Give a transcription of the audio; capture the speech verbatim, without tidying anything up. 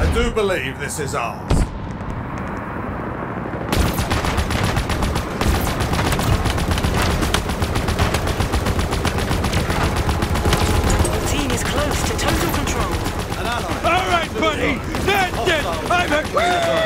I do believe this is ours. The team is close to total control. All right, buddy. That's it. I'm a...